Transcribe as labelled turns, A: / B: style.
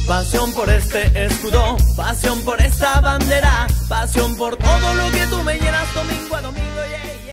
A: Pasión por este escudo, pasión por esta bandera, pasión por todo lo que tú me llenas domingo a domingo.